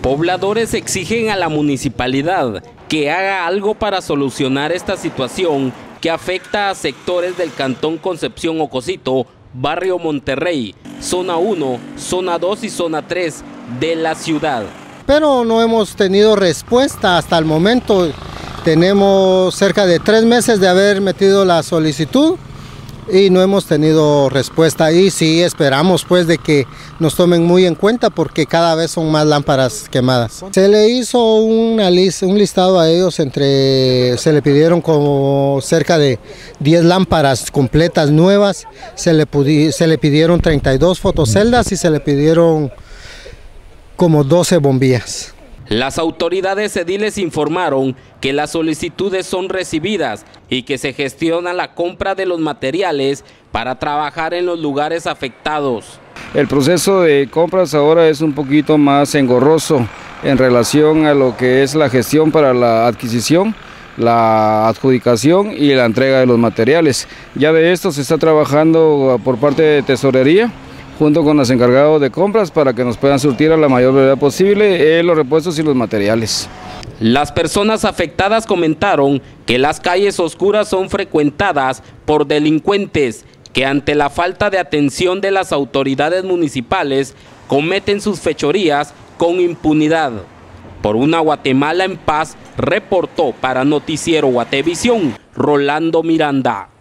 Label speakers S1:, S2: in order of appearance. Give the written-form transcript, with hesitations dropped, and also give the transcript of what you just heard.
S1: Pobladores exigen a la municipalidad que haga algo para solucionar esta situación que afecta a sectores del Cantón Concepción Ocosito, Barrio Monterrey, Zona 1, Zona 2 y Zona 3 de la ciudad.
S2: Pero no hemos tenido respuesta hasta el momento. Tenemos cerca de 3 meses de haber metido la solicitud y no hemos tenido respuesta, y sí esperamos pues de que nos tomen muy en cuenta porque cada vez son más lámparas quemadas. Se le hizo un listado a ellos, se le pidieron como cerca de 10 lámparas completas nuevas, se le pidieron 32 fotoceldas y se le pidieron como 12 bombillas.
S1: Las autoridades ediles informaron que las solicitudes son recibidas y que se gestiona la compra de los materiales para trabajar en los lugares afectados.
S3: El proceso de compras ahora es un poquito más engorroso en relación a lo que es la gestión para la adquisición, la adjudicación y la entrega de los materiales. Ya de esto se está trabajando por parte de Tesorería, junto con los encargados de compras, para que nos puedan surtir a la mayor brevedad posible los repuestos y los materiales.
S1: Las personas afectadas comentaron que las calles oscuras son frecuentadas por delincuentes que ante la falta de atención de las autoridades municipales cometen sus fechorías con impunidad. Por una Guatemala en paz, reportó para Noticiero Guatevisión Rolando Miranda.